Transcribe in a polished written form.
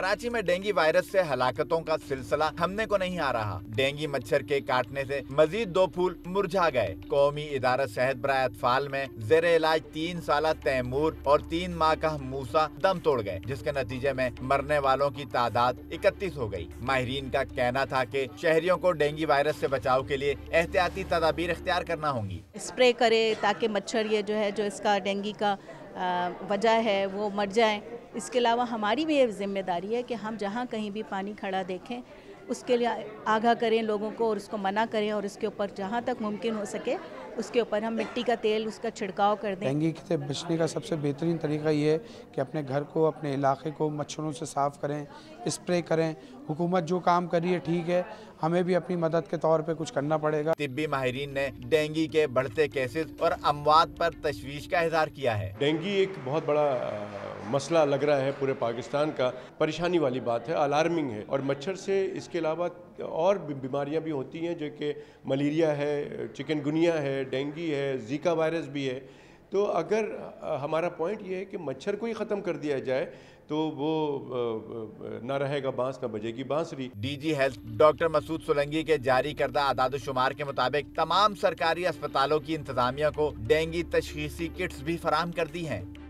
कराची में dengue virus से हलाकतों का सिलसिला थमने को नहीं आ रहा। डेंगू मच्छर के काटने से मजीद 2 फूल मुरझा गए। कौमी इदारा सेहत बराए अतफाल में ज़ेरे इलाज 3 साला तैमूर और 3 माह का मूसा दम तोड़ गए, जिसके नतीजे में मरने वालों की तादाद 31 हो गई। माहिरीन का कहना था कि शहरियों को डेंगू वायरस से बचाव के लिए एहतियाती तदाबीर इख्तियार करना होंगी। स्प्रे करे ताकि मच्छर ये जो है जो इसका डेंगू का वजह है वो मर जाए। इसके अलावा हमारी भी ये जिम्मेदारी है कि हम जहाँ कहीं भी पानी खड़ा देखें उसके लिए आगाह करें लोगों को और उसको मना करें, और उसके ऊपर जहाँ तक मुमकिन हो सके उसके ऊपर हम मिट्टी का तेल उसका छिड़काव कर दें। डेंगू से बचने का सबसे बेहतरीन तरीका ये है कि अपने घर को, अपने इलाके को मच्छरों से साफ़ करें, स्प्रे करें। हुकूमत जो काम कर रही है ठीक है, हमें भी अपनी मदद के तौर पे कुछ करना पड़ेगा। तिब्बी माहिरीन ने डेंगू के बढ़ते केसेस और अमवात पर तशवीश का इजहार किया है। डेंगू एक बहुत बड़ा मसला लग रहा है पूरे पाकिस्तान का, परेशानी वाली बात है, अलार्मिंग है। और मच्छर से इसके अलावा और बीमारियां भी होती हैं, जो कि मलेरिया है, चिकनगुनिया है, डेंगू है, ज़ीका वायरस भी है। तो अगर हमारा पॉइंट ये है कि मच्छर को ही ख़त्म कर दिया जाए तो वो ना रहेगा बांस ना बजेगी बांसुरी। DG health doctor Masood Solanki के जारी करदा आदाद-ओ-शुमार के मुताबिक तमाम सरकारी अस्पतालों की इंतजामिया को डेंगू तशखीसी किट्स भी फराहम कर दी हैं।